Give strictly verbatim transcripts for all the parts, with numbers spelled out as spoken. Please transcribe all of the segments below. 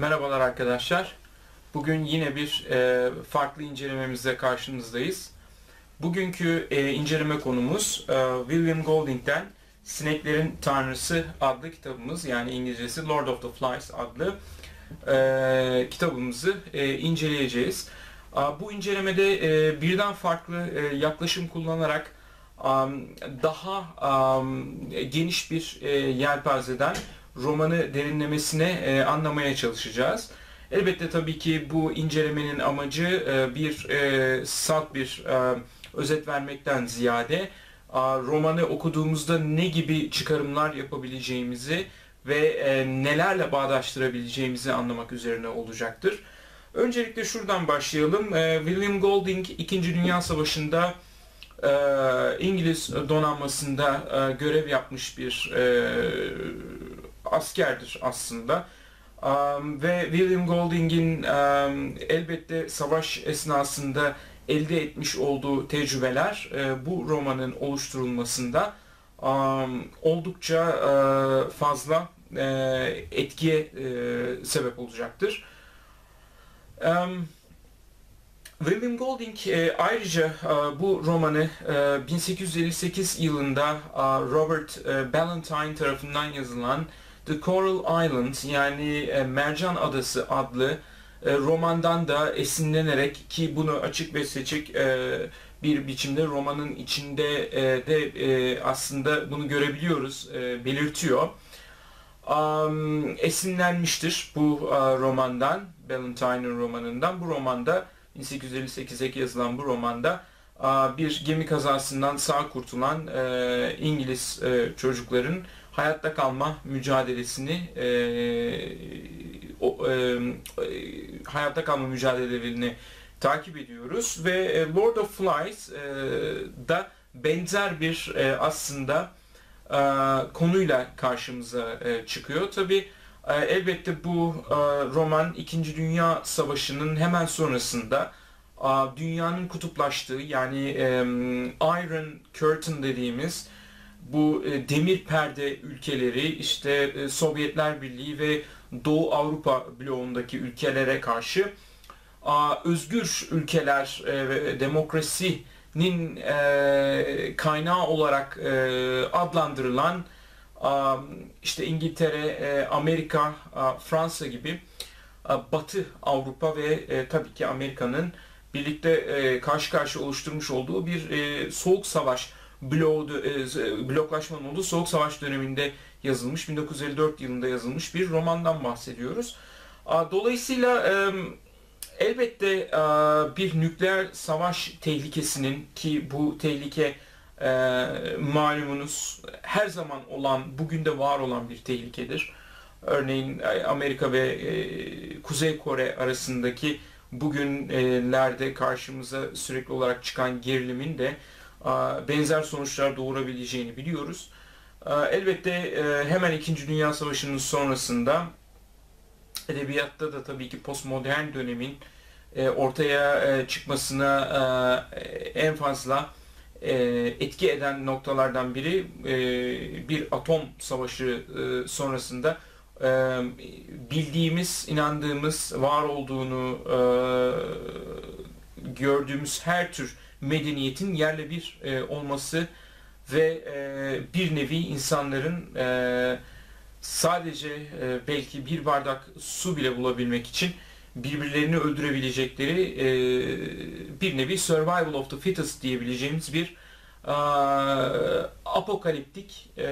Merhabalar arkadaşlar. Bugün yine bir e, farklı incelememizle karşınızdayız. Bugünkü e, inceleme konumuz e, William Golding'den Sineklerin Tanrısı adlı kitabımız, yani İngilizcesi Lord of the Flies adlı e, kitabımızı e, inceleyeceğiz. A, bu incelemede e, birden farklı e, yaklaşım kullanarak um, daha um, geniş bir e, yelpazeden romanı derinlemesine e, anlamaya çalışacağız. Elbette tabii ki bu incelemenin amacı e, bir e, salt bir e, özet vermekten ziyade a, romanı okuduğumuzda ne gibi çıkarımlar yapabileceğimizi ve e, nelerle bağdaştırabileceğimizi anlamak üzerine olacaktır. Öncelikle şuradan başlayalım. E, William Golding İkinci Dünya Savaşı'nda e, İngiliz donanmasında e, görev yapmış bir e, askerdir aslında. Um, ve William Golding'in um, elbette savaş esnasında elde etmiş olduğu tecrübeler e, bu romanın oluşturulmasında um, oldukça e, fazla e, etkiye e, sebep olacaktır. Um, William Golding e, ayrıca e, bu romanı e, bin sekiz yüz elli sekiz yılında e, Robert e, Ballantyne tarafından yazılan The Coral Island, yani e, Mercan Adası adlı e, romandan da esinlenerek, ki bunu açık ve seçik e, bir biçimde romanın içinde e, de e, aslında bunu görebiliyoruz, e, belirtiyor. Um, esinlenmiştir bu uh, romandan, Ballantyne'ın romanından. Bu romanda bin sekiz yüz elli sekizdeki yazılan bu romanda uh, bir gemi kazasından sağ kurtulan uh, İngiliz uh, çocukların hayatta kalma mücadelesini e, o, e, hayatta kalma mücadelelerini takip ediyoruz ve e, Lord of Flies e, da benzer bir e, aslında e, konuyla karşımıza e, çıkıyor. Tabii e, elbette bu e, roman İkinci Dünya Savaşı'nın hemen sonrasında e, dünyanın kutuplaştığı, yani e, Iron Curtain dediğimiz bu e, demir perde ülkeleri, işte e, Sovyetler Birliği ve Doğu Avrupa bloğundaki ülkelere karşı a, özgür ülkeler e, ve demokrasinin e, kaynağı olarak e, adlandırılan a, işte İngiltere, e, Amerika, a, Fransa gibi a, Batı Avrupa ve e, tabii ki Amerika'nın birlikte e, karşı karşıya oluşturmuş olduğu bir e, soğuk savaş Blok, bloklaşmanın olduğu Soğuk Savaş döneminde yazılmış, bin dokuz yüz elli dört yılında yazılmış bir romandan bahsediyoruz. Dolayısıyla elbette bir nükleer savaş tehlikesinin, ki bu tehlike malumunuz her zaman olan, bugün de var olan bir tehlikedir. Örneğin Amerika ve Kuzey Kore arasındaki bugünlerde karşımıza sürekli olarak çıkan gerilimin de benzer sonuçlar doğurabileceğini biliyoruz. Elbette hemen İkinci Dünya Savaşı'nın sonrasında edebiyatta da tabii ki postmodern dönemin ortaya çıkmasına en fazla etki eden noktalardan biri bir atom savaşı sonrasında bildiğimiz, inandığımız, var olduğunu gördüğümüz her tür medeniyetin yerle bir e, olması ve e, bir nevi insanların e, sadece e, belki bir bardak su bile bulabilmek için birbirlerini öldürebilecekleri e, bir nevi survival of the fittest diyebileceğimiz bir e, apokaliptik e,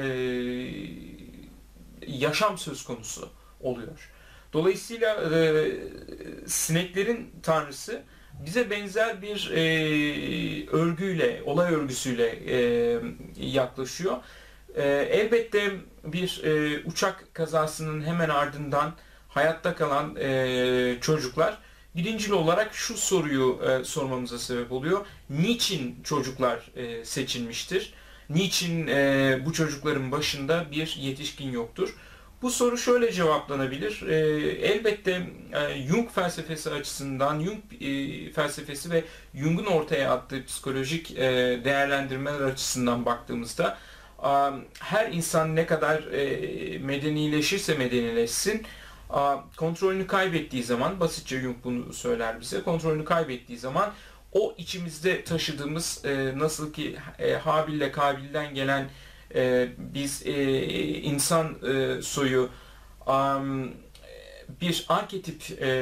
yaşam söz konusu oluyor. Dolayısıyla e, Sineklerin Tanrısı bize benzer bir e, örgüyle, olay örgüsüyle e, yaklaşıyor. E, elbette bir e, uçak kazasının hemen ardından hayatta kalan e, çocuklar birincil olarak şu soruyu e, sormamıza sebep oluyor. Niçin çocuklar e, seçilmiştir? Niçin e, bu çocukların başında bir yetişkin yoktur? Bu soru şöyle cevaplanabilir. E, elbette e, Jung felsefesi açısından, Jung e, felsefesi ve Jung'un ortaya attığı psikolojik e, değerlendirmeler açısından baktığımızda e, her insan ne kadar e, medenileşirse medenileşsin, Kontrolünü kaybettiği zaman, basitçe Jung bunu söyler bize, kontrolünü kaybettiği zaman o içimizde taşıdığımız, nasıl ki Habil'le Kabil'den gelen biz insan soyu bir arketip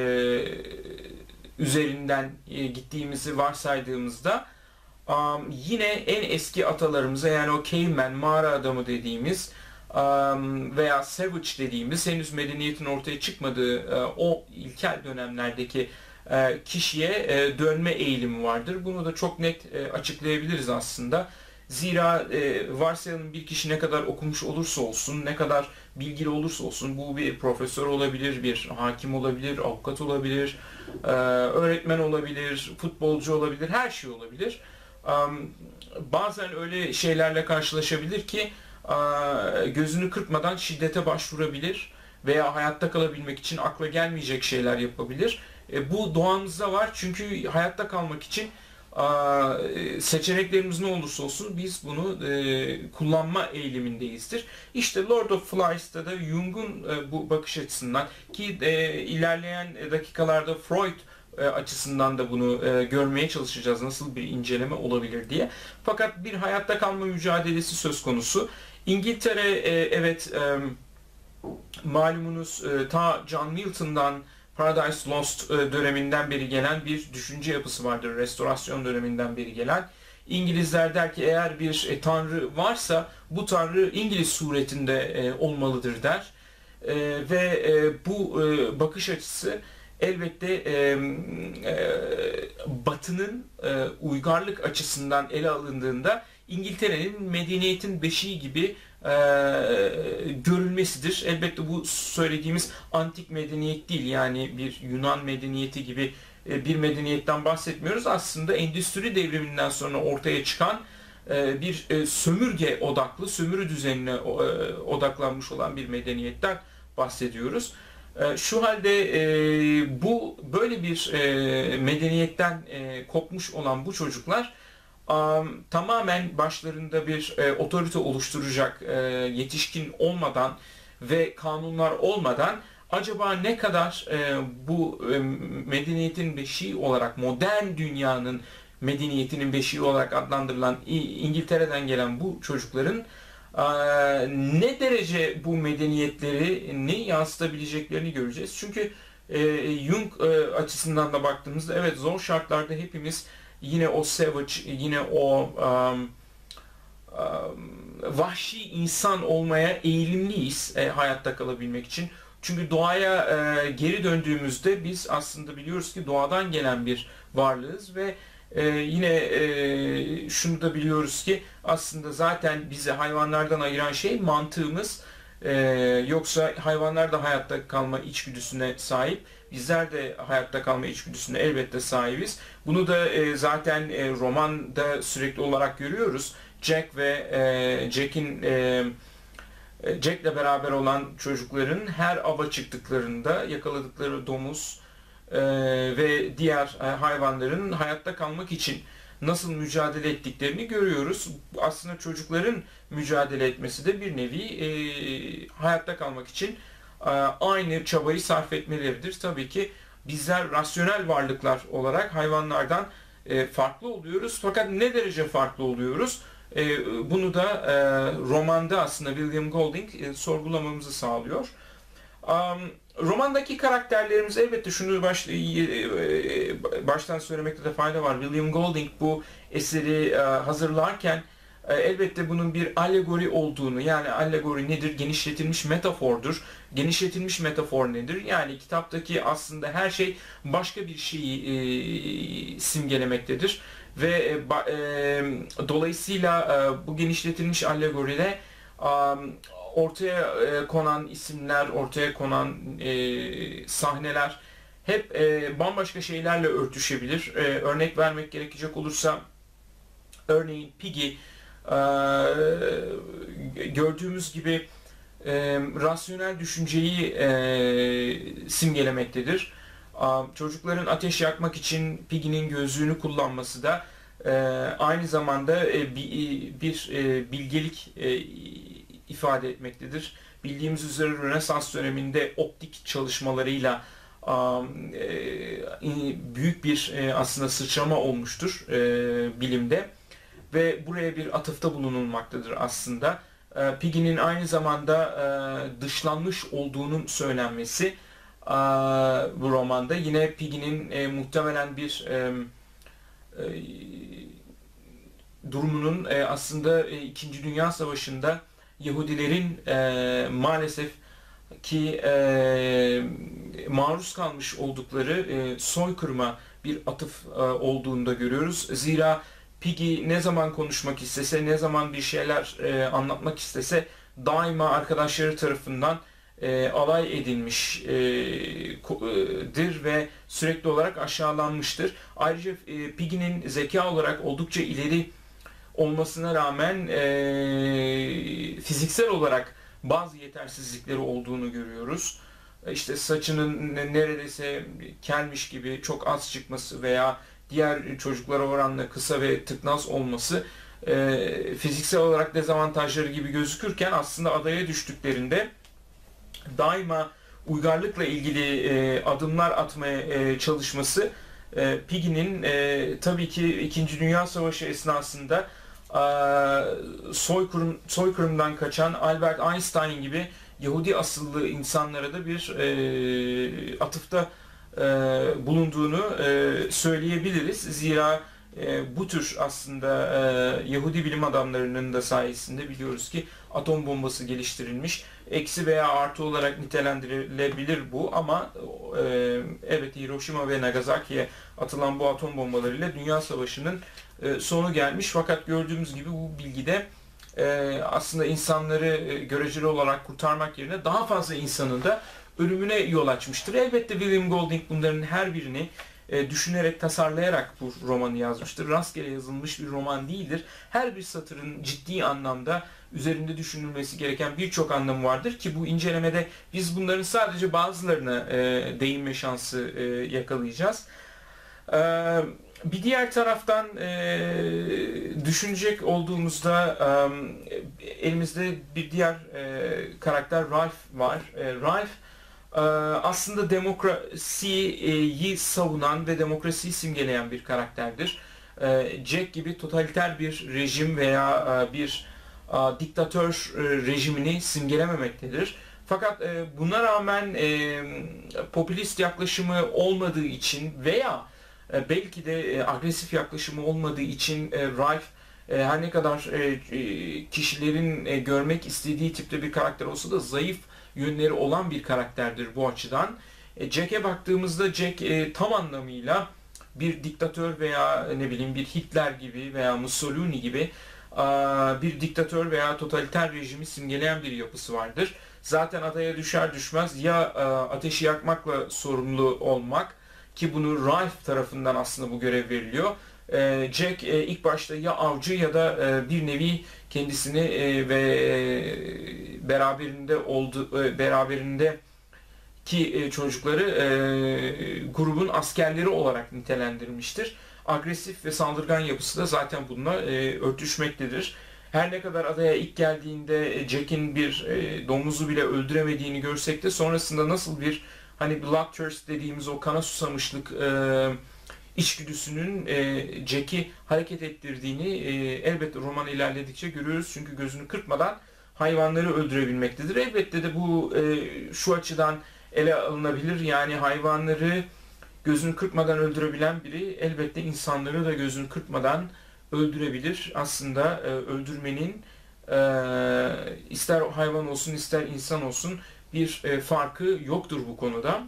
üzerinden gittiğimizi varsaydığımızda yine en eski atalarımıza, yani o caveman, mağara adamı dediğimiz veya savage dediğimiz, henüz medeniyetin ortaya çıkmadığı o ilkel dönemlerdeki kişiye dönme eğilimi vardır. Bunu da çok net açıklayabiliriz aslında. Zira varsayalım bir kişi ne kadar okumuş olursa olsun, ne kadar bilgili olursa olsun, bu bir profesör olabilir, bir hakim olabilir, avukat olabilir, öğretmen olabilir, futbolcu olabilir, her şey olabilir. Bazen öyle şeylerle karşılaşabilir ki gözünü kırpmadan şiddete başvurabilir veya hayatta kalabilmek için akla gelmeyecek şeyler yapabilir. Bu doğamızda var, çünkü hayatta kalmak için seçeneklerimiz ne olursa olsun biz bunu kullanma eğilimindeyizdir. İşte Lord of Flies'ta da Jung'un bu bakış açısından, ki ilerleyen dakikalarda Freud açısından da bunu görmeye çalışacağız, nasıl bir inceleme olabilir diye. Fakat bir hayatta kalma mücadelesi söz konusu. İngiltere, evet, malumunuz ta John Milton'dan Paradise Lost döneminden beri gelen bir düşünce yapısı vardır. Restorasyon döneminden beri gelen. İngilizler der ki eğer bir e, tanrı varsa bu tanrı İngiliz suretinde e, olmalıdır der. E, ve e, bu e, bakış açısı elbette e, e, Batı'nın e, uygarlık açısından ele alındığında İngiltere'nin medeniyetin beşiği gibi e, görülmesidir. Elbette bu söylediğimiz antik medeniyet değil, yani bir Yunan medeniyeti gibi e, bir medeniyetten bahsetmiyoruz. Aslında endüstri devriminden sonra ortaya çıkan e, bir e, sömürge odaklı, sömürü düzenine e, odaklanmış olan bir medeniyetten bahsediyoruz. E, şu halde e, bu böyle bir e, medeniyetten e, kopmuş olan bu çocuklar Um, tamamen başlarında bir e, otorite oluşturacak e, yetişkin olmadan ve kanunlar olmadan acaba ne kadar e, bu e, medeniyetin beşiği olarak, modern dünyanın medeniyetinin beşiği olarak adlandırılan İngiltere'den gelen bu çocukların e, ne derece bu medeniyetlerini yansıtabileceklerini göreceğiz. Çünkü e, Jung e, açısından da baktığımızda evet, zor şartlarda hepimiz yine o savage, yine o um, um, vahşi insan olmaya eğilimliyiz e, hayatta kalabilmek için. Çünkü doğaya e, geri döndüğümüzde biz aslında biliyoruz ki doğadan gelen bir varlığız ve e, yine e, şunu da biliyoruz ki aslında zaten bizi hayvanlardan ayıran şey mantığımız. E, yoksa hayvanlar da hayatta kalma içgüdüsüne sahip. Bizler de hayatta kalma içgüdüsüne elbette sahibiz. Bunu da e, zaten e, romanda sürekli olarak görüyoruz. Jack ve e, Jack'in e, Jack'le beraber olan çocukların her ava çıktıklarında yakaladıkları domuz e, ve diğer e, hayvanların hayatta kalmak için nasıl mücadele ettiklerini görüyoruz. Aslında çocukların mücadele etmesi de bir nevi e, hayatta kalmak için aynı çabayı sarf etmeleridir. Tabii ki bizler rasyonel varlıklar olarak hayvanlardan farklı oluyoruz. Fakat ne derece farklı oluyoruz? Bunu da romanda aslında William Golding sorgulamamızı sağlıyor. Romandaki karakterlerimiz, elbette şunu baş, baştan söylemekte de fayda var. William Golding bu eseri hazırlarken elbette bunun bir alegori olduğunu, yani alegori nedir? Genişletilmiş metafordur. Genişletilmiş metafor nedir? Yani kitaptaki aslında her şey başka bir şeyi e, simgelemektedir. Ve e, e, dolayısıyla e, bu genişletilmiş alegoride e, ortaya e, konan isimler, ortaya konan e, sahneler hep e, bambaşka şeylerle örtüşebilir. E, örnek vermek gerekecek olursa, örneğin Piggy, Ee, gördüğümüz gibi e, rasyonel düşünceyi e, simgelemektedir. Ee, çocukların ateş yakmak için Piggy'nin gözlüğünü kullanması da e, aynı zamanda e, bir, bir e, bilgelik e, ifade etmektedir. bildiğimiz üzere Rönesans döneminde optik çalışmalarıyla büyük bir aslında sıçrama olmuştur bilimde ve buraya bir atıfta bulunulmaktadır aslında. Piggy'nin aynı zamanda dışlanmış olduğunun söylenmesi bu romanda. Yine Piggy'nin muhtemelen bir durumunun aslında İkinci Dünya Savaşı'nda Yahudilerin maalesef ki e, maruz kalmış oldukları e, soykırıma bir atıf e, olduğunu da görüyoruz. Zira Piggy ne zaman konuşmak istese, ne zaman bir şeyler e, anlatmak istese daima arkadaşları tarafından e, alay edilmiştir ve sürekli olarak aşağılanmıştır. Ayrıca e, Piggy'nin zeka olarak oldukça ileri olmasına rağmen e, fiziksel olarak bazı yetersizlikleri olduğunu görüyoruz. İşte saçının neredeyse kelmiş gibi çok az çıkması veya diğer çocuklara oranla kısa ve tıknaz olması e, fiziksel olarak dezavantajları gibi gözükürken aslında adaya düştüklerinde daima uygarlıkla ilgili e, adımlar atmaya e, çalışması e, Piggy'nin e, tabii ki İkinci Dünya Savaşı esnasında soykırım, soykırımdan kaçan Albert Einstein gibi Yahudi asıllı insanlara da bir e, atıfta e, bulunduğunu e, söyleyebiliriz. Zira e, bu tür aslında e, Yahudi bilim adamlarının da sayesinde biliyoruz ki atom bombası geliştirilmiş. Eksi veya artı olarak nitelendirilebilir bu ama e, evet Hiroşima ve Nagasaki'ye atılan bu atom bombalarıyla Dünya Savaşı'nın e, sonu gelmiş. Fakat gördüğümüz gibi bu bilgide e, aslında insanları e, göreceli olarak kurtarmak yerine daha fazla insanın da ölümüne yol açmıştır. Elbette William Golding bunların her birini e, düşünerek, tasarlayarak bu romanı yazmıştır. Rastgele yazılmış bir roman değildir. Her bir satırın ciddi anlamda üzerinde düşünülmesi gereken birçok anlamı vardır ki bu incelemede biz bunların sadece bazılarına e, değinme şansı e, yakalayacağız. E, bir diğer taraftan e, düşünecek olduğumuzda e, elimizde bir diğer e, karakter Ralph var. E, Ralph e, aslında demokrasiyi savunan ve demokrasiyi simgeleyen bir karakterdir. E, Jack gibi totaliter bir rejim veya e, bir a, diktatör e, rejimini simgelememektedir. Fakat e, buna rağmen e, popülist yaklaşımı olmadığı için veya e, belki de e, agresif yaklaşımı olmadığı için e, Ralph e, her ne kadar e, kişilerin e, görmek istediği tipte bir karakter olsa da zayıf yönleri olan bir karakterdir bu açıdan. E, Jack'e baktığımızda Jack e, tam anlamıyla bir diktatör veya ne bileyim bir Hitler gibi veya Mussolini gibi bir diktatör veya totaliter rejimi simgeleyen bir yapısı vardır. Zaten adaya düşer düşmez ya ateşi yakmakla sorumlu olmak ki bunu Ralph tarafından aslında bu görev veriliyor. Jack ilk başta ya avcı ya da bir nevi kendisini ve beraberinde oldu beraberinde ki çocukları grubun askerleri olarak nitelendirmiştir. Agresif ve saldırgan yapısı da zaten bununla e, örtüşmektedir. Her ne kadar adaya ilk geldiğinde Jack'in bir e, domuzu bile öldüremediğini görsek de sonrasında nasıl bir hani bloodthirst dediğimiz o kana susamışlık e, içgüdüsünün e, Jack'i hareket ettirdiğini e, elbette roman ilerledikçe görüyoruz. Çünkü gözünü kırpmadan hayvanları öldürebilmektedir. Elbette de bu e, şu açıdan ele alınabilir. Yani hayvanları gözünü kırpmadan öldürebilen biri elbette insanları da gözünü kırpmadan öldürebilir. Aslında e, öldürmenin e, ister hayvan olsun ister insan olsun bir e, farkı yoktur bu konuda.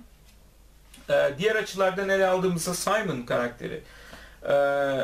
E, diğer açılardan ele aldığımızda Simon karakteri e,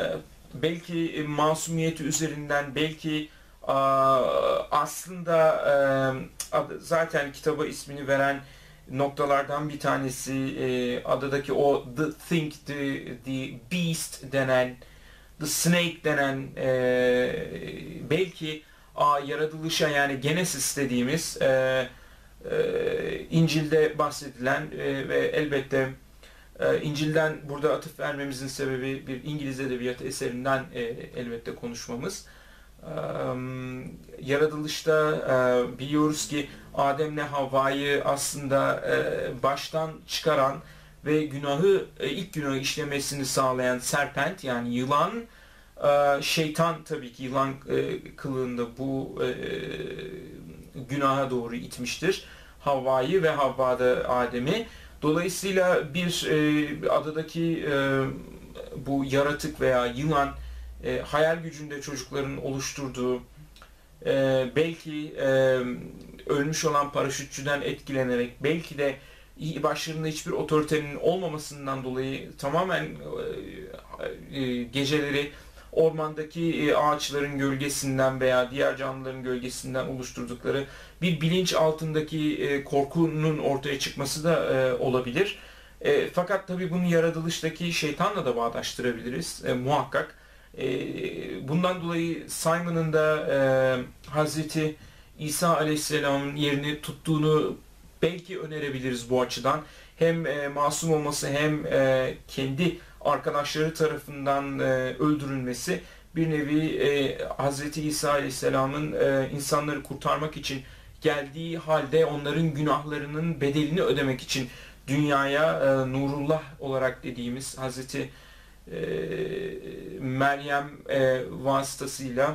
belki masumiyeti üzerinden belki e, aslında e, zaten kitaba ismini veren noktalardan bir tanesi e, adadaki o the thing, the, the beast denen, the snake denen e, belki a, yaratılışa yani Genesis dediğimiz e, e, İncil'de bahsedilen e, ve elbette e, İncil'den burada atıf vermemizin sebebi bir İngiliz edebiyatı eserinden e, elbette konuşmamız. Yaratılışta biliyoruz ki Adem'le Havva'yı aslında baştan çıkaran ve günahı ilk günahı işlemesini sağlayan serpent, yani yılan, şeytan tabii ki yılan kılığında bu günaha doğru itmiştir Havva'yı ve Havva da Adem'i. Dolayısıyla bir adadaki bu yaratık veya yılan hayal gücünde çocukların oluşturduğu, belki ölmüş olan paraşütçüden etkilenerek, belki de başlarında hiçbir otoritenin olmamasından dolayı tamamen geceleri ormandaki ağaçların gölgesinden veya diğer canlıların gölgesinden oluşturdukları bir bilinç altındaki korkunun ortaya çıkması da olabilir. Fakat tabii bunu yaratılıştaki şeytanla da bağdaştırabiliriz muhakkak. Bundan dolayı Simon'ın da Hazreti İsa Aleyhisselam'ın yerini tuttuğunu belki önerebiliriz bu açıdan. Hem masum olması hem kendi arkadaşları tarafından öldürülmesi bir nevi Hazreti İsa Aleyhisselam'ın insanları kurtarmak için geldiği halde onların günahlarının bedelini ödemek için dünyaya Nurullah olarak dediğimiz Hazreti Meryem vasıtasıyla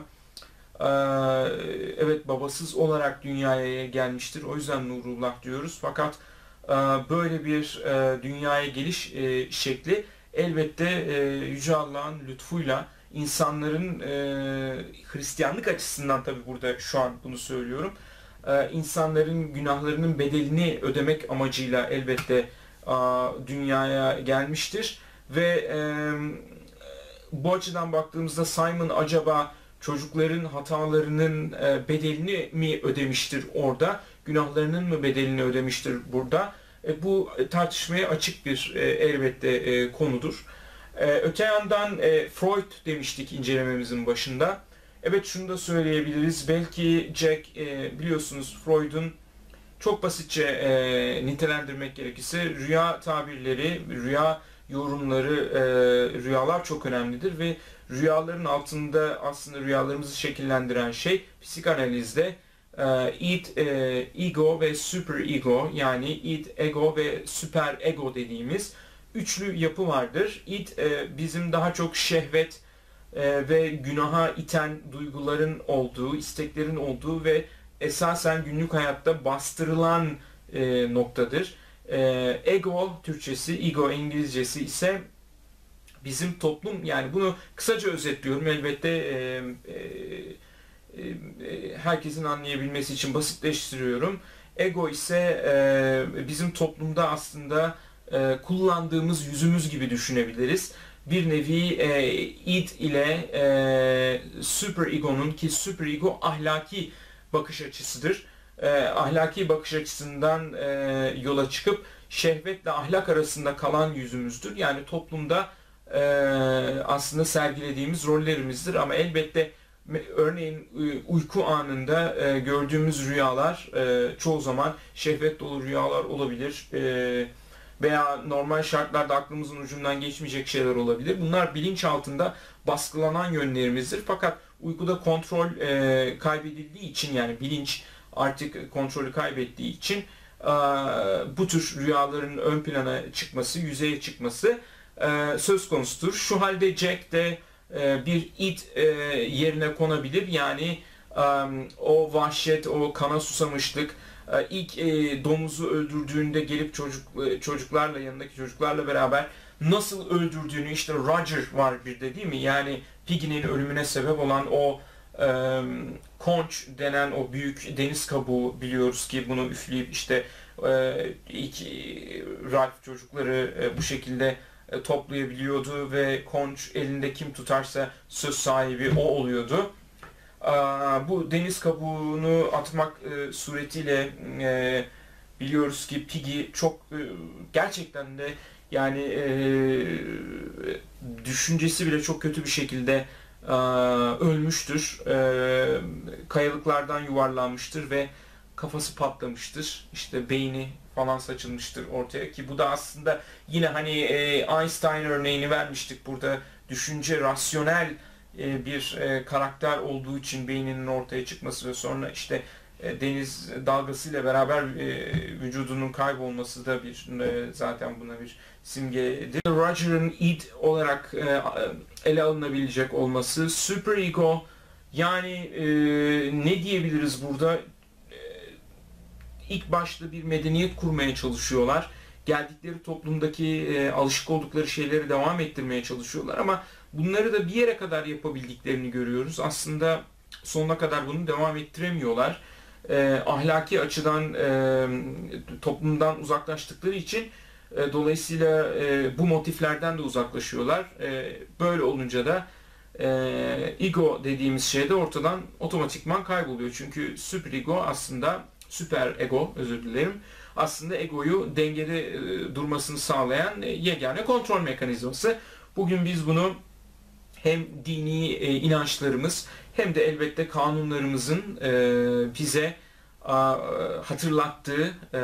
evet babasız olarak dünyaya gelmiştir. O yüzden Nurullah diyoruz. Fakat böyle bir dünyaya geliş şekli elbette Yüce Allah'ın lütfuyla insanların Hristiyanlık açısından, tabii burada şu an bunu söylüyorum, insanların günahlarının bedelini ödemek amacıyla elbette dünyaya gelmiştir. Ve bu açıdan baktığımızda Simon acaba çocukların hatalarının bedelini mi ödemiştir orada? Günahlarının mı bedelini ödemiştir burada? Bu tartışmaya açık bir elbette konudur. Öte yandan Freud demiştik incelememizin başında. Evet, şunu da söyleyebiliriz. Belki Jack, biliyorsunuz Freud'un çok basitçe nitelendirmek gerekirse rüya tabirleri, rüya yorumları, rüyalar çok önemlidir ve rüyaların altında aslında rüyalarımızı şekillendiren şey psikanalizde id, ego ve super ego, yani id, ego ve süper ego dediğimiz üçlü yapı vardır. İd bizim daha çok şehvet ve günaha iten duyguların olduğu, isteklerin olduğu ve esasen günlük hayatta bastırılan noktadır. Ego Türkçesi, ego İngilizcesi ise bizim toplum, yani bunu kısaca özetliyorum elbette e, e, e, herkesin anlayabilmesi için basitleştiriyorum. Ego ise e, bizim toplumda aslında e, kullandığımız yüzümüz gibi düşünebiliriz. Bir nevi e, id ile e, super ego'nun, ki super ego ahlaki bakış açısıdır. E, ahlaki bakış açısından e, yola çıkıp şehvetle ahlak arasında kalan yüzümüzdür. Yani toplumda e, aslında sergilediğimiz rollerimizdir. Ama elbette örneğin uyku anında e, gördüğümüz rüyalar e, çoğu zaman şehvet dolu rüyalar olabilir. E, veya normal şartlarda aklımızın ucundan geçmeyecek şeyler olabilir. Bunlar bilinç altında baskılanan yönlerimizdir. Fakat uykuda kontrol e, kaybedildiği için, yani bilinç artık kontrolü kaybettiği için e, bu tür rüyaların ön plana çıkması, yüzeye çıkması e, söz konusudur. Şu halde Jack de e, bir id e, yerine konabilir. Yani e, o vahşet, o kana susamışlık, İlk e, domuzu öldürdüğünde gelip çocuk e, çocuklarla, yanındaki çocuklarla beraber nasıl öldürdüğünü, işte Roger var bir de, değil mi? Yani Piggy'nin ölümüne sebep olan o e, conch denen o büyük deniz kabuğu, biliyoruz ki bunu üfleyip işte e, ilk e, Ralph çocukları e, bu şekilde e, toplayabiliyordu ve conch elinde kim tutarsa söz sahibi o oluyordu. Bu deniz kabuğunu atmak e, suretiyle e, biliyoruz ki Piggy çok e, gerçekten de yani e, düşüncesi bile çok kötü bir şekilde e, ölmüştür. E, kayalıklardan yuvarlanmıştır ve kafası patlamıştır. İşte beyni falan saçılmıştır ortaya, ki bu da aslında yine hani e, Einstein örneğini vermiştik burada, düşünce rasyonel e, bir e, karakter olduğu için beyninin ortaya çıkması ve sonra işte e, deniz dalgasıyla beraber e, vücudunun kaybolması da bir e, zaten buna bir simgedir. Roger'ın id olarak e, ele alınabilecek olması, superego, yani e, ne diyebiliriz burada? E, ilk başta bir medeniyet kurmaya çalışıyorlar. Geldikleri toplumdaki e, alışık oldukları şeyleri devam ettirmeye çalışıyorlar ama bunları da bir yere kadar yapabildiklerini görüyoruz. Aslında sonuna kadar bunu devam ettiremiyorlar. E, ahlaki açıdan e, toplumdan uzaklaştıkları için e, dolayısıyla e, bu motiflerden de uzaklaşıyorlar. E, böyle olunca da e, ego dediğimiz şey de ortadan otomatikman kayboluyor. Çünkü süperego aslında, süper ego özür dilerim, aslında egoyu dengede e, durmasını sağlayan e, yegane kontrol mekanizması. Bugün biz bunu hem dini e, inançlarımız hem de elbette kanunlarımızın e, bize a, hatırlattığı e,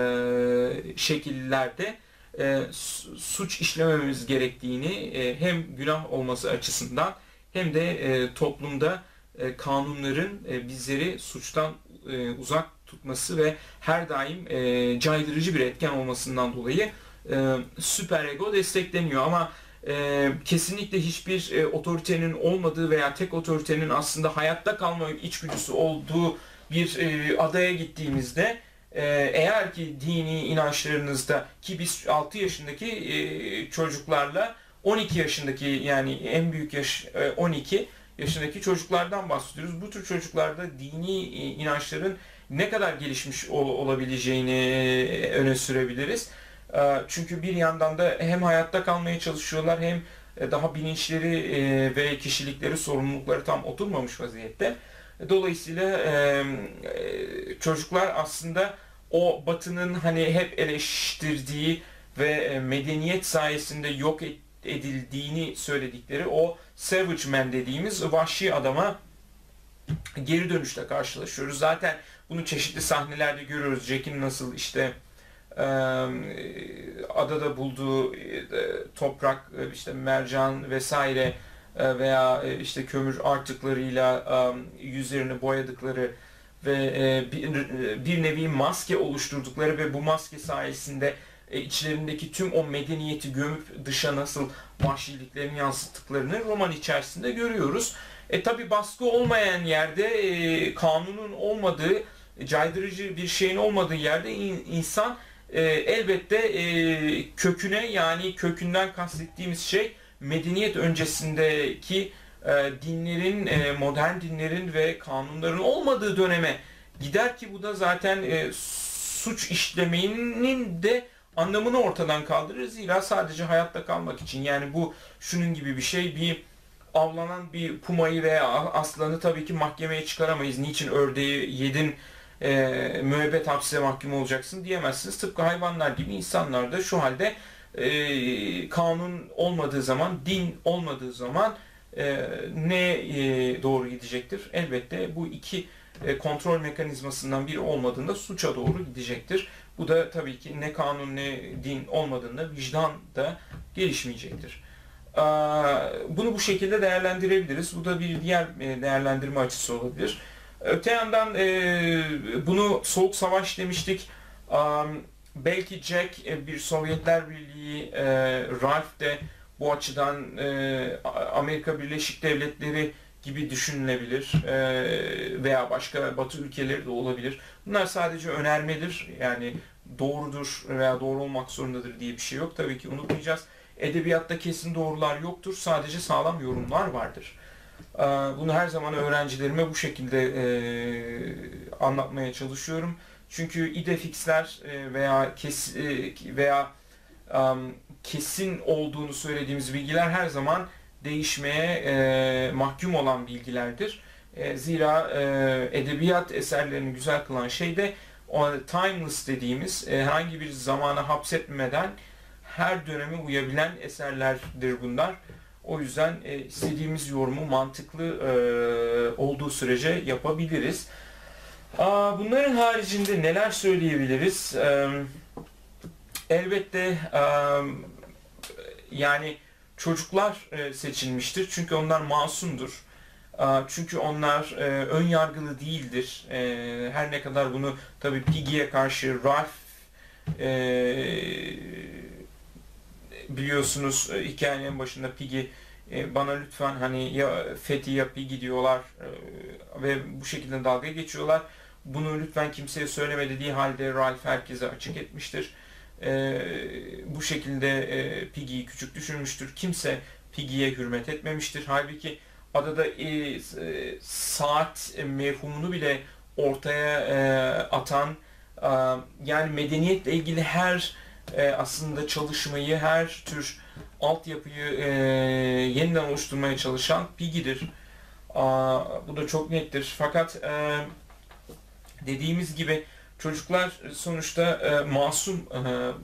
şekillerde e, suç işlemememiz gerektiğini e, hem günah olması açısından hem de e, toplumda e, kanunların e, bizleri suçtan e, uzak tutması ve her daim e, caydırıcı bir etken olmasından dolayı e, süperego destekleniyor. Ama e, kesinlikle hiçbir e, otoritenin olmadığı veya tek otoritenin aslında hayatta kalma içgüdüsü olduğu bir e, adaya gittiğimizde e, eğer ki dini inançlarınızda, ki biz altı yaşındaki e, çocuklarla on iki yaşındaki, yani en büyük yaş e, on iki yaşındaki çocuklardan bahsediyoruz. Bu tür çocuklarda dini e, inançların ne kadar gelişmiş ol, olabileceğini e, öne sürebiliriz. E, çünkü bir yandan da hem hayatta kalmaya çalışıyorlar hem e, daha bilinçleri e, ve kişilikleri, sorumlulukları tam oturmamış vaziyette. Dolayısıyla e, e, çocuklar aslında o Batı'nın hani hep eleştirdiği ve e, medeniyet sayesinde yok et, edildiğini söyledikleri o savage man dediğimiz vahşi adama geri dönüşle karşılaşıyoruz. Zaten bunu çeşitli sahnelerde görüyoruz. Jack'in nasıl işte e, adada bulduğu e, toprak, işte mercan vesaire e, veya e, işte kömür artıklarıyla e, yüzlerini boyadıkları ve e, bir, bir nevi maske oluşturdukları ve bu maske sayesinde e, içlerindeki tüm o medeniyeti gömüp dışa nasıl vahşiliklerini yansıttıklarını roman içerisinde görüyoruz. E tabi baskı olmayan yerde, e, kanunun olmadığı, caydırıcı bir şeyin olmadığı yerde in, insan e, elbette e, köküne, yani kökünden kastettiğimiz şey medeniyet öncesindeki e, dinlerin, e, modern dinlerin ve kanunların olmadığı döneme gider ki bu da zaten e, suç işlemenin de anlamını ortadan kaldırır. Zira sadece hayatta kalmak için, yani bu şunun gibi bir şey, bir avlanan bir pumayı veya aslanı tabii ki mahkemeye çıkaramayız. Niçin ördeği yedin, e, müebbet hapse mahkum olacaksın diyemezsiniz. Tıpkı hayvanlar gibi insanlar da şu halde e, kanun olmadığı zaman, din olmadığı zaman e, ne e, doğru gidecektir? Elbette bu iki e, kontrol mekanizmasından biri olmadığında suça doğru gidecektir. Bu da tabii ki ne kanun ne din olmadığında vicdan da gelişmeyecektir. Bunu bu şekilde değerlendirebiliriz. Bu da bir diğer değerlendirme açısı olabilir. Öte yandan bunu Soğuk Savaş demiştik. Belki Jack, bir Sovyetler Birliği, Ralph de bu açıdan Amerika Birleşik Devletleri gibi düşünülebilir veya başka Batı ülkeleri de olabilir. Bunlar sadece önermedir. Yani doğrudur veya doğru olmak zorundadır diye bir şey yok. Tabii ki unutmayacağız. Edebiyatta kesin doğrular yoktur. Sadece sağlam yorumlar vardır. Bunu her zaman öğrencilerime bu şekilde anlatmaya çalışıyorum. Çünkü idefixler veya kes veya kesin olduğunu söylediğimiz bilgiler her zaman değişmeye mahkum olan bilgilerdir. Zira edebiyat eserlerini güzel kılan şey de timeless dediğimiz, herhangi bir zamana hapsetmeden her döneme uyabilen eserlerdir bunlar. O yüzden e, istediğimiz yorumu mantıklı e, olduğu sürece yapabiliriz. Aa, bunların haricinde neler söyleyebiliriz? E, elbette e, yani çocuklar e, seçilmiştir. Çünkü onlar masumdur. Çünkü onlar e, ön yargılı değildir. E, her ne kadar bunu tabii Piggy'ye karşı Ralph e, biliyorsunuz e, hikayenin başında Piggy e, bana lütfen hani ya Fethi ya Piggy diyorlar e, ve bu şekilde dalga geçiyorlar. Bunu lütfen kimseye söyleme dediği halde Ralph herkese açık etmiştir. E, bu şekilde e, Piggy'yi küçük düşürmüştür. Kimse Piggy'ye hürmet etmemiştir. Halbuki adada e, e, saat mevhumunu bile ortaya e, atan e, yani medeniyetle ilgili her e, aslında çalışmayı, her tür altyapıyı e, yeniden oluşturmaya çalışan Piggy'dir. Aa, bu da çok nettir. Fakat e, dediğimiz gibi çocuklar sonuçta e, masum e,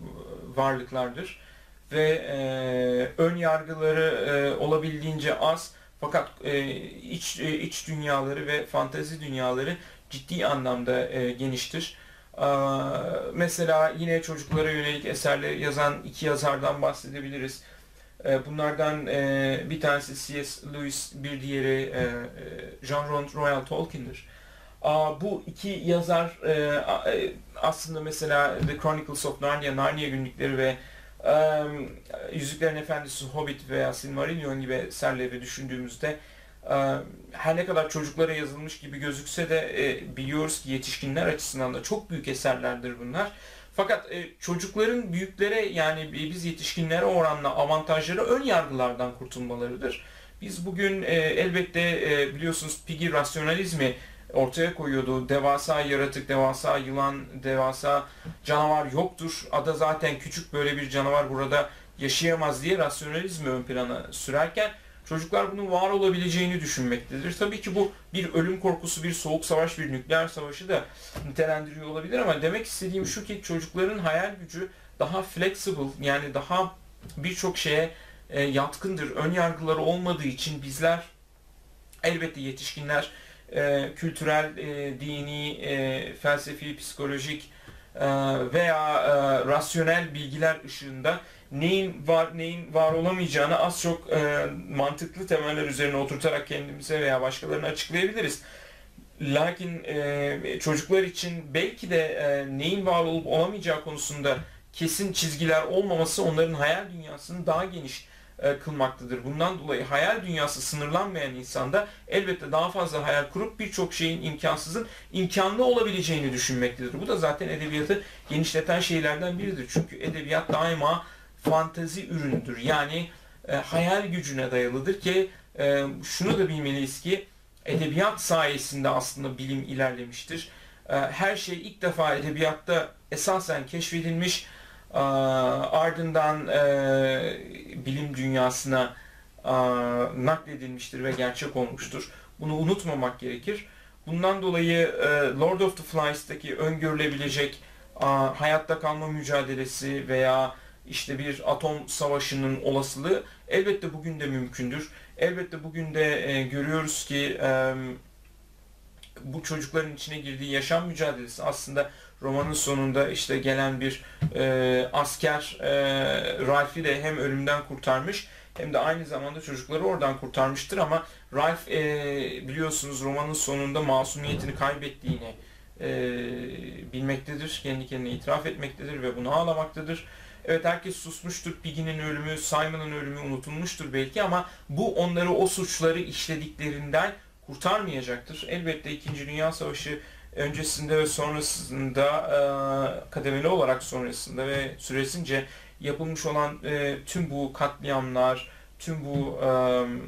varlıklardır ve e, ön yargıları e, olabildiğince az, fakat e, iç e, iç dünyaları ve fantezi dünyaları ciddi anlamda e, geniştir. Aa, mesela yine çocuklara yönelik eserleri yazan iki yazardan bahsedebiliriz. E, bunlardan e, bir tanesi C S. Lewis, bir diğeri e, e, John Ronald Tolkien'dir. Aa, bu iki yazar e, aslında mesela The Chronicles of Narnia, Narnia Günlükleri ve e, Yüzüklerin Efendisi, Hobbit veya Silmarillion gibi eserleri düşündüğümüzde e, her ne kadar çocuklara yazılmış gibi gözükse de e, biliyoruz ki yetişkinler açısından da çok büyük eserlerdir bunlar. Fakat e, çocukların büyüklere, yani biz yetişkinlere oranla avantajları ön yargılardan kurtulmalarıdır. Biz bugün e, elbette e, biliyorsunuz Piggy rasyonalizmi ortaya koyuyordu. Devasa yaratık, devasa yılan, devasa canavar yoktur. Ada zaten küçük, böyle bir canavar burada yaşayamaz diye rasyonalizmi ön plana sürerken çocuklar bunun var olabileceğini düşünmektedir. Tabii ki bu bir ölüm korkusu, bir soğuk savaş, bir nükleer savaşı da nitelendiriyor olabilir ama demek istediğim şu ki çocukların hayal gücü daha flexible, yani daha birçok şeye e, yatkındır. Ön yargıları olmadığı için bizler, elbette yetişkinler, e, kültürel, e, dini, e, felsefi, psikolojik e, veya e, rasyonel bilgiler ışığında neyin var neyin var olamayacağını az çok e, mantıklı temeller üzerine oturtarak kendimize veya başkalarına açıklayabiliriz. Lakin e, çocuklar için belki de e, neyin var olup olamayacağı konusunda kesin çizgiler olmaması onların hayal dünyasını daha geniş e, kılmaktadır. Bundan dolayı hayal dünyası sınırlanmayan insanda elbette daha fazla hayal kurup birçok şeyin imkansızın imkanlı olabileceğini düşünmektedir. Bu da zaten edebiyatı genişleten şeylerden biridir. Çünkü edebiyat daima fantezi ürünüdür. Yani e, hayal gücüne dayalıdır ki e, şunu da bilmeliyiz ki edebiyat sayesinde aslında bilim ilerlemiştir. E, her şey ilk defa edebiyatta esasen keşfedilmiş, e, ardından e, bilim dünyasına e, nakledilmiştir ve gerçek olmuştur. Bunu unutmamak gerekir. Bundan dolayı e, Lord of the Flies'taki öngörülebilecek e, hayatta kalma mücadelesi veya işte bir atom savaşının olasılığı elbette bugün de mümkündür. Elbette bugün de e, görüyoruz ki e, bu çocukların içine girdiği yaşam mücadelesi aslında romanın sonunda işte gelen bir e, asker e, Ralph'i de hem ölümden kurtarmış hem de aynı zamanda çocukları oradan kurtarmıştır ama Ralph e, biliyorsunuz romanın sonunda masumiyetini kaybettiğini e, bilmektedir. Kendi kendine itiraf etmektedir ve bunu ağlamaktadır. Evet, herkes susmuştur. Piggy'nin ölümü, Simon'ın ölümü unutulmuştur belki ama bu onları o suçları işlediklerinden kurtarmayacaktır. Elbette İkinci Dünya Savaşı öncesinde ve sonrasında e, kademeli olarak sonrasında ve süresince yapılmış olan e, tüm bu katliamlar, tüm bu e,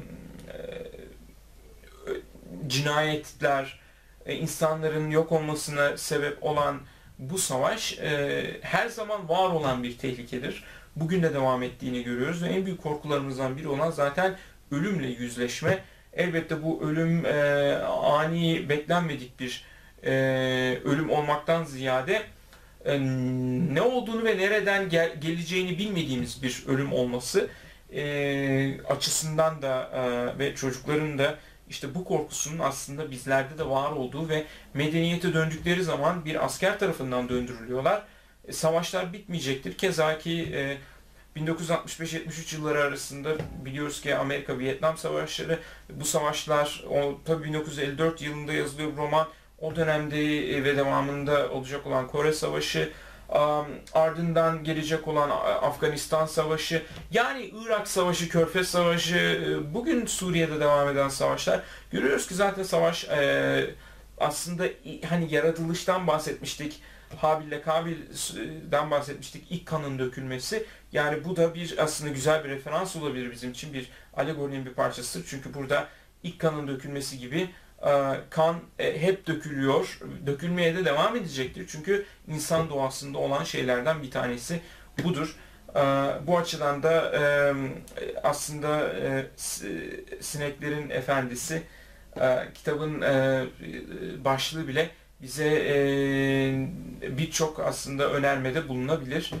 e, cinayetler, e, insanların yok olmasına sebep olan bu savaş e, her zaman var olan bir tehlikedir. Bugün de devam ettiğini görüyoruz ve en büyük korkularımızdan biri olan zaten ölümle yüzleşme. Elbette bu ölüm e, ani, beklenmedik bir e, ölüm olmaktan ziyade e, ne olduğunu ve nereden gel- geleceğini bilmediğimiz bir ölüm olması e, açısından da e, ve çocukların da İşte bu korkusunun aslında bizlerde de var olduğu ve medeniyete döndükleri zaman bir asker tarafından döndürülüyorlar. E, savaşlar bitmeyecektir. Keza ki e, bin dokuz yüz altmış beş yetmiş üç yılları arasında biliyoruz ki Amerika-Vietnam savaşları, bu savaşlar, o, tabii bin dokuz yüz elli dört yılında yazılıyor bu roman, o dönemde ve devamında olacak olan Kore Savaşı, ardından gelecek olan Afganistan Savaşı, yani Irak Savaşı, Körfez Savaşı, bugün Suriye'de devam eden savaşlar. Görüyoruz ki zaten savaş aslında hani yaratılıştan bahsetmiştik. Habil'le Kabil'den bahsetmiştik. İlk kanın dökülmesi. Yani bu da bir aslında güzel bir referans olabilir bizim için. Bir alegorinin bir parçasıdır. Çünkü burada ilk kanın dökülmesi gibi kan hep dökülüyor. Dökülmeye de devam edecektir. Çünkü insan doğasında olan şeylerden bir tanesi budur. Bu açıdan da aslında Sineklerin Efendisi kitabın başlığı bile bize birçok aslında önermede bulunabilir.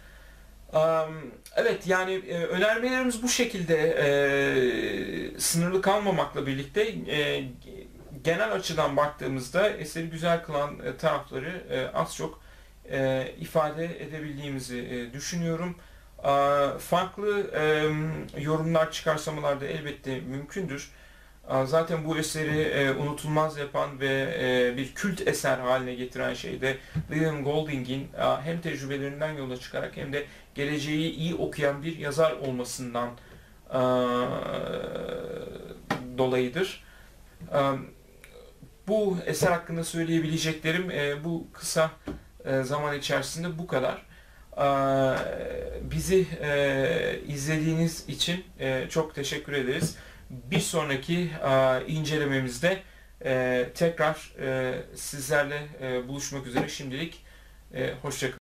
Evet, yani önermelerimiz bu şekilde sınırlı kalmamakla birlikte genel açıdan baktığımızda eseri güzel kılan tarafları az çok ifade edebildiğimizi düşünüyorum. Farklı yorumlar, çıkarsamalar da elbette mümkündür. Zaten bu eseri unutulmaz yapan ve bir kült eser haline getiren şey de William Golding'in hem tecrübelerinden yola çıkarak hem de geleceği iyi okuyan bir yazar olmasından dolayıdır. Bu eser hakkında söyleyebileceklerim bu kısa zaman içerisinde bu kadar. Bizi izlediğiniz için çok teşekkür ederiz. Bir sonraki incelememizde tekrar sizlerle buluşmak üzere. Şimdilik hoşça kalın.